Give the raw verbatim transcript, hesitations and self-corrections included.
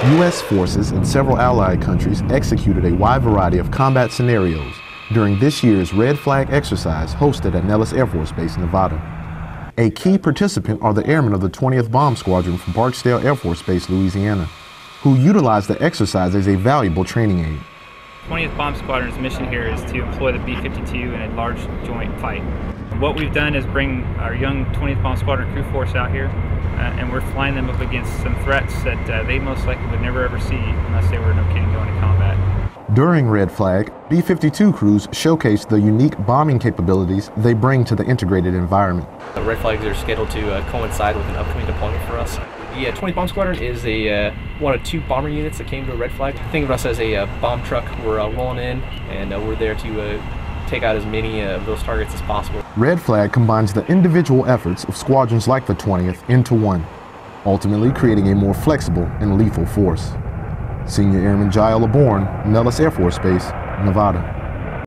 U S forces and several allied countries executed a wide variety of combat scenarios during this year's Red Flag exercise hosted at Nellis Air Force Base, Nevada. A key participant are the airmen of the twentieth Bomb Squadron from Barksdale Air Force Base, Louisiana, who utilized the exercise as a valuable training aid. twentieth Bomb Squadron's mission here is to employ the B fifty-two in a large joint fight. What we've done is bring our young twentieth Bomb Squadron crew force out here, uh, and we're flying them up against some threats that uh, they most likely would never ever see unless they were, no kidding, going to combat. During Red Flag, B fifty-two crews showcased the unique bombing capabilities they bring to the integrated environment. The Red Flags are scheduled to uh, coincide with an upcoming deployment for us. The uh, twentieth Bomb Squadron is a uh, one of two bomber units that came to a Red Flag. Think of us as a uh, bomb truck. We're uh, rolling in, and uh, we're there to uh, take out as many uh, of those targets as possible. Red Flag combines the individual efforts of squadrons like the twentieth into one, ultimately creating a more flexible and lethal force. Senior Airman Jael Laborn, Nellis Air Force Base, Nevada.